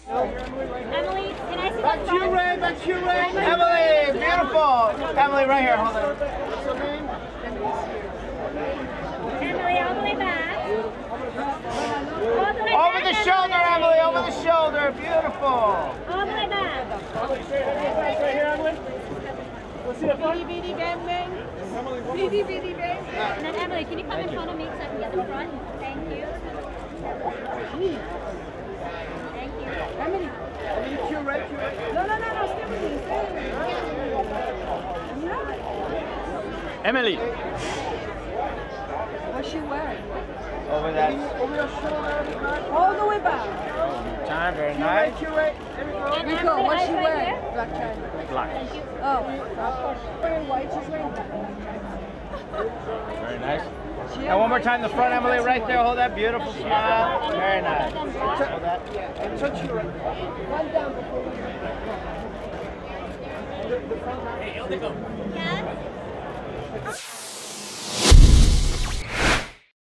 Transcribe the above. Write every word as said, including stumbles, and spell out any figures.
Emily, can I see that? That's you, Ray. That's you, Ray. Emily, beautiful. Emily, right here. Hold on. What's your name? Emily, all the way back. All the way Over back, the Emily. shoulder, Emily. Over the shoulder. Beautiful. All the way back. Right here, Emily. Let's see the front. Bitty bitty bang bang. Bitty bitty bang. And then Emily, can you come in front of me so I can get the front? Thank you. Thank you. Emily. Emily, cue right, cue right. No, no, no, no. Stay with me. Stay with me. Yeah. Emily. What's she wearing? Over that. Over your shoulder. All the way back. Time, very nice. Cue right, cue right. And Rico, Emily, what's eyes she right wearing? here. Black China. Black. Thank you. Oh, wearing white. She's wearing black. Very nice. And one more time, the front, Emily, right there. Hold that beautiful smile. Very nice. Hold that. And touch you right. One down before we Yes?